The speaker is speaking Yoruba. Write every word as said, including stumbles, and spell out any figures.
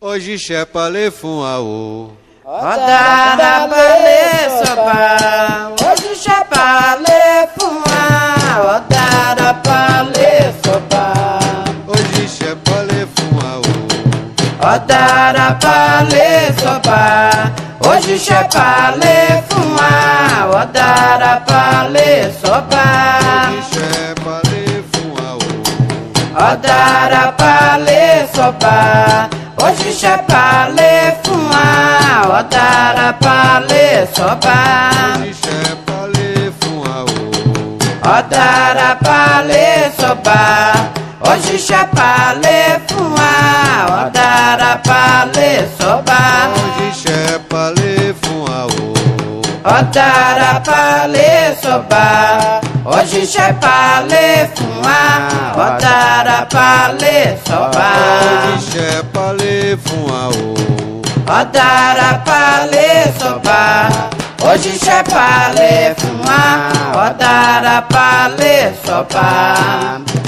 òjíṣẹ́ palẹ̀ fún wa o. ọ̀dàrà palẹ̀ sọ̀bà òjíṣẹ́ palẹ̀ fún wa. ọ̀dàrà palẹ̀ sọ̀bà òjíṣẹ́ palẹ̀ fún wa o. ọ̀dàrà palẹ̀ sọ̀bà òjíṣẹ́ palẹ̀ fún wa. ọ̀dàrà palẹ̀ sọ̀bà òjíṣẹ́ palẹ̀ fún wa o. ọ̀dàrà palẹ̀ sọ̀bà òjíṣẹ́ palẹ̀ fún wa. ọ̀dàrà palẹ̀ sọ̀bà òjíṣẹ́ palẹ̀ fún wa o. ọ̀dàrà palẹ̀ sọ̀bà òjíṣẹ́ palẹ̀ fún wa. ọ̀dàrà palẹ̀ sọ̀bà òjíṣẹ́ palẹ̀ fún wa o. ọ̀dàrà palẹ̀ sọ̀bà òjíṣẹ́ palẹ̀ fún wa. ọ̀dàrà palẹ̀ sọ̀bà òjíṣẹ́ palẹ̀ fún wa o. ọ̀dàrà palẹ̀ sọ̀bà òjíṣẹ́ palẹ̀ fún wa. ọ̀dàrà palẹ̀ sọ̀bà.